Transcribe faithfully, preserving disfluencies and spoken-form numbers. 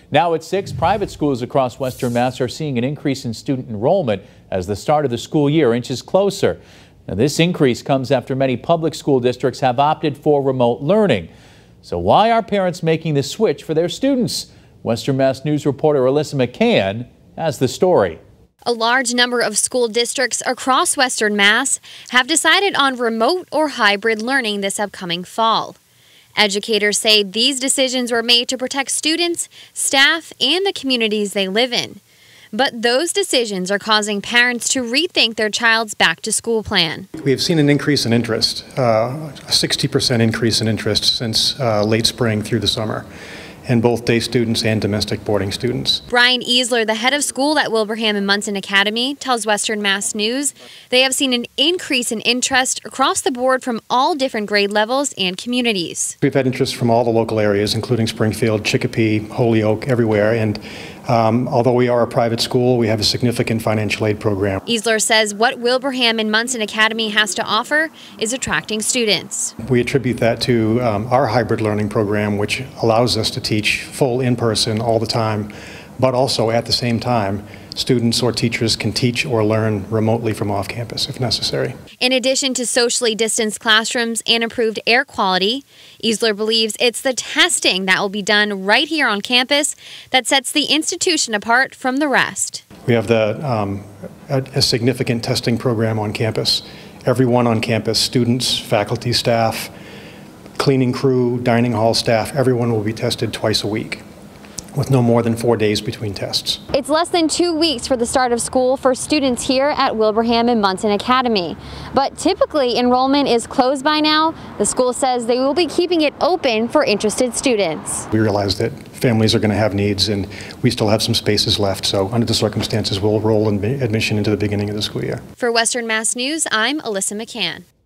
Now at six, private schools across Western Mass are seeing an increase in student enrollment as the start of the school year inches closer. Now, this increase comes after many public school districts have opted for remote learning. So why are parents making the switch for their students? Western Mass News reporter Alyssa McCann has the story. A large number of school districts across Western Mass have decided on remote or hybrid learning this upcoming fall. Educators say these decisions were made to protect students, staff, and the communities they live in. But those decisions are causing parents to rethink their child's back-to-school plan. We have seen an increase in interest, uh, a sixty percent increase in interest since uh, late spring through the summer, in both day students and domestic boarding students. Brian Easler, the head of school at Wilbraham and Munson Academy, tells Western Mass News they have seen an increase in interest across the board from all different grade levels and communities. We've had interest from all the local areas, including Springfield, Chicopee, Holyoke, everywhere. And um, although we are a private school, we have a significant financial aid program. Easler says what Wilbraham and Munson Academy has to offer is attracting students. We attribute that to um, our hybrid learning program, which allows us to teach full in-person all the time, but also at the same time, students or teachers can teach or learn remotely from off-campus if necessary. In addition to socially distanced classrooms and improved air quality, Easler believes it's the testing that will be done right here on campus that sets the institution apart from the rest. We have the, um, a, a significant testing program on campus. Everyone on campus, students, faculty, staff, cleaning crew, dining hall staff, everyone will be tested twice a week, with no more than four days between tests. It's less than two weeks for the start of school for students here at Wilbraham and Munson Academy. But typically enrollment is closed by now. The school says they will be keeping it open for interested students. We realize that families are going to have needs and we still have some spaces left, so under the circumstances we'll roll in admission into the beginning of the school year. For Western Mass News, I'm Alyssa McCann.